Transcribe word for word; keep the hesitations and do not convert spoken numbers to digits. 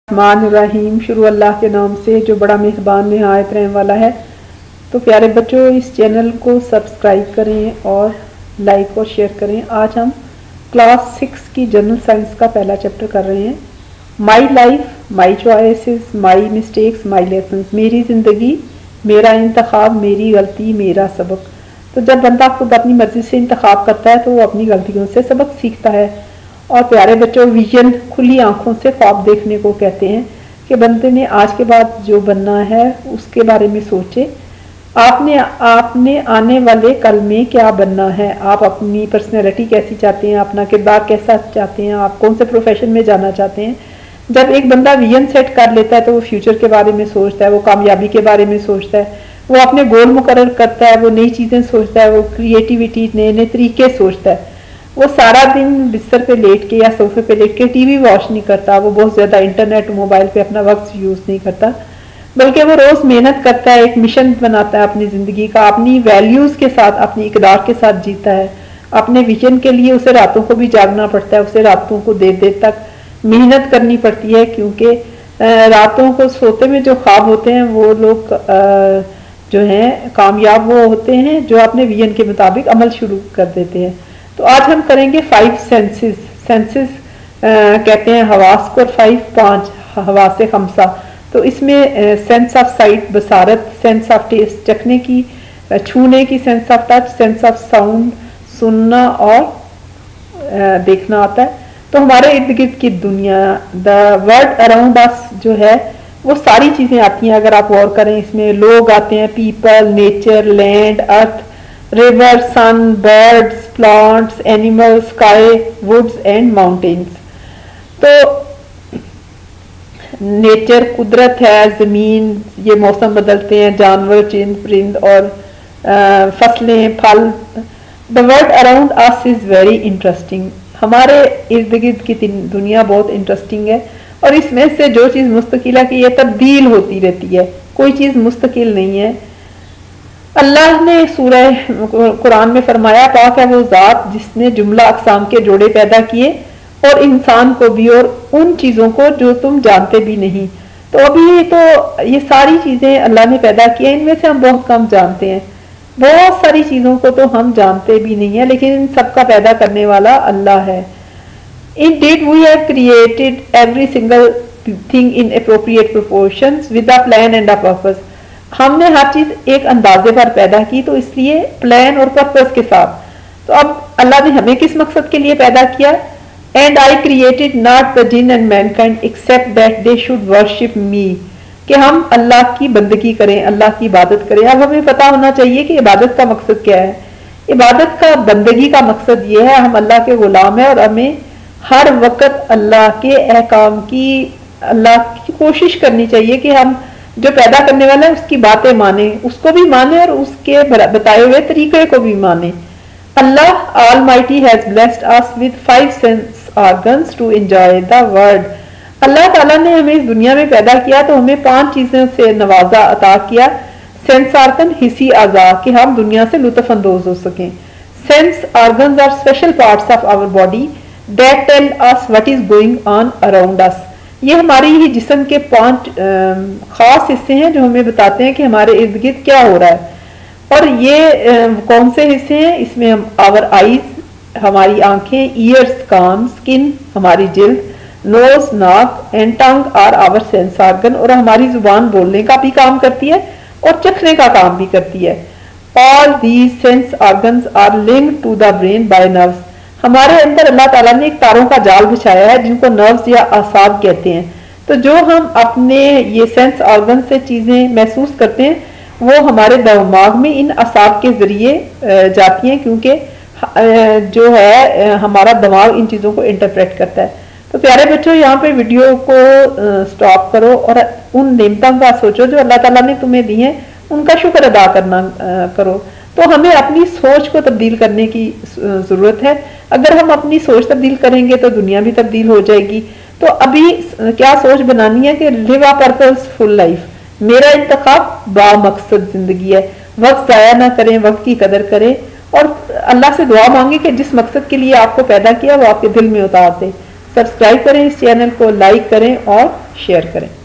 الرحمن الرحیم، شروع اللہ کے نام سے جو بڑا مہربان نہایت رحم والا ہے۔ تو پیارے بچوں، اس چینل کو سبسکرائب کریں اور لائک اور شیئر کریں۔ آج ہم کلاس سکس کی جنرل سائنس کا پہلا چیپٹر کر رہے ہیں، my life my choices my mistakes my lessons, میری زندگی میرا انتخاب، میری غلطی میرا سبق۔ تو جب بندہ خود اپنی مرضی سے انتخاب کرتا ہے تو وہ اپنی غلطیوں سے سبق سیکھتا ہے۔ اور پیارے بچوں، ویژن کھلی آنکھوں سے خواب دیکھنے کو کہتے ہیں کہ بندے نے آج کے بعد جو بننا ہے اس کے بارے میں سوچے۔ آپ نے آپ نے آنے والے کل میں کیا بننا ہے، آپ اپنی پرسنالٹی کیسی چاہتے ہیں، اپنا کردار کیسا چاہتے ہیں، آپ کون سے پروفیشن میں جانا چاہتے ہیں۔ جب ایک بندہ ویژن سیٹ کر لیتا ہے تو وہ فیوچر کے بارے میں سوچتا ہے، وہ کامیابی کے بارے میں سوچتا ہے، وہ اپنے گول مقرر کرتا ہے، وہ نئی چیزیں سوچتا ہے، وہ کریٹیوٹی نئے نئے طریقے سوچتا ہے۔ وہ سارا دن بستر پہ لیٹ کے یا صوفے پہ لیٹ کے ٹی وی واچ نہیں کرتا، وہ بہت زیادہ انٹرنیٹ موبائل پہ اپنا وقت یوز نہیں کرتا، بلکہ وہ روز محنت کرتا ہے، ایک مشن بناتا ہے اپنی زندگی کا، اپنی ویلیوز کے ساتھ، اپنی اقدار کے ساتھ جیتا ہے۔ اپنے ویژن کے لیے اسے راتوں کو بھی جاگنا پڑتا ہے، اسے راتوں کو دیر دیر تک محنت کرنی پڑتی ہے، کیونکہ راتوں کو سوتے میں جو خواب ہوتے ہیں وہ لوگ جو ہیں کامیاب وہ ہوتے ہیں جو اپنے ویژن کے مطابق عمل شروع کر دیتے ہیں۔ تو آج ہم کریں گے فائیو سینسز سینسز کہتے ہیں حواس کو، اور فائیو پانچ حواس خمسہ۔ تو اس میں سینس آف سائٹ بصارت، سینس آف ٹیسٹ چکھنے کی، چھونے کی، sense of touch, sense of sound سننا اور دیکھنا آتا ہے۔ تو ہمارے ارد گرد کی دنیا، دا ورلڈ اراؤنڈ اس جو ہے وہ ساری چیزیں آتی ہیں، اگر آپ غور کریں اس میں لوگ آتے ہیں، people, nature, land, earth, river, sun, birds, plants, animal, sky, woods and mountains. تو نیچر قدرت ہے، زمین، یہ موسم بدلتے ہیں، جانور، چند پرند اور فصلیں، پھل۔ The world around us is very interesting, ہمارے ارد گرد کی دنیا بہت انٹرسٹنگ ہے، اور اس میں سے جو چیز مستقل ہے کہ یہ تبدیل ہوتی رہتی ہے، کوئی چیز مستقل نہیں ہے۔ اللہ نے سورہ قرآن میں فرمایا، پاک ہے وہ ذات جس نے جملہ اقسام کے جوڑے پیدا کیے، اور انسان کو بھی اور ان چیزوں کو جو تم جانتے بھی نہیں۔ تو ابھی تو یہ ساری چیزیں اللہ نے پیدا کی ہیں، ان میں سے ہم بہت کم جانتے ہیں، بہت ساری چیزوں کو تو ہم جانتے بھی نہیں ہیں، لیکن ان سب کا پیدا کرنے والا اللہ ہے۔ Indeed, we have created every single thing in appropriate proportions with a plan and a purpose. ہم نے ہر چیز ایک اندازے پر پیدا کی، تو اس لیے پلان اور پرپس کے ساتھ۔ تو اب اللہ نے ہمیں کس مقصد کے لیے پیدا کیا؟ And I created not the jinn and mankind except that they should worship me، کہ ہم اللہ کی بندگی کریں، اللہ کی عبادت کریں۔ اب ہمیں پتا ہونا چاہیے کہ عبادت کا مقصد کیا ہے۔ عبادت کا، بندگی کا مقصد یہ ہے ہم اللہ کے غلام ہیں، اور ہمیں ہر وقت اللہ کے احکام کی، اللہ کی کوشش کرنی چاہیے کہ ہم جو پیدا کرنے والا ہے اس کی باتیں مانیں، اس کو بھی مانیں اور اس کے بتائے ہوئے طریقے کو بھی مانیں۔ اللہ Almighty has blessed us with five sense organs to enjoy the world۔ اللہ تعالیٰ نے ہمیں اس دنیا میں پیدا کیا تو ہمیں پانچ چیزوں سے نوازا، عطا کیا۔ سینس آرگن، حسی اعضاء، کہ ہم دنیا سے لطف اندوز ہو سکیں۔ Sense organs are special parts of our body that tell us what is going on around us۔ یہ ہماری ہی جسم کے پانچ خاص حصے ہیں جو ہمیں بتاتے ہیں کہ ہمارے ارد گرد کیا ہو رہا ہے۔ اور یہ کون سے حصے ہیں؟ اس میں ہم our eyes ہماری آنکھیں، ears کان، skin ہماری جلد، nose ناک and tongue are our sense organ، اور ہماری زبان بولنے کا بھی کام کرتی ہے اور چکھنے کا کام بھی کرتی ہے۔ all these sense organs are linked to the brain by nerves۔ ہمارے اندر اللہ تعالیٰ نے ایک تاروں کا جال بچھایا ہے جن کو نروز یا اعصاب کہتے ہیں۔ تو جو ہم اپنے یہ سینس آرگن سے چیزیں محسوس کرتے ہیں وہ ہمارے دماغ میں ان اعصاب کے ذریعے جاتی ہیں، کیونکہ جو ہے ہمارا دماغ ان چیزوں کو انٹرپریٹ کرتا ہے۔ تو پیارے بچوں، یہاں پہ ویڈیو کو سٹاپ کرو اور ان نعمتوں کا سوچو جو اللہ تعالیٰ نے تمہیں دی ہیں، ان کا شکر ادا کرنا کرو۔ تو ہمیں اپنی سوچ کو تبدیل کرنے کی ضرورت ہے۔ اگر ہم اپنی سوچ تبدیل کریں گے تو دنیا بھی تبدیل ہو جائے گی۔ تو ابھی کیا سوچ بنانی ہے کہ لیو اے پرپس فل لائف، میرا انتخاب با مقصد زندگی ہے۔ وقت ضائع نہ کریں، وقت کی قدر کریں، اور اللہ سے دعا مانگیں کہ جس مقصد کے لیے آپ کو پیدا کیا وہ آپ کے دل میں اتار دے۔ سبسکرائب کریں اس چینل کو، لائک کریں اور شیئر کریں.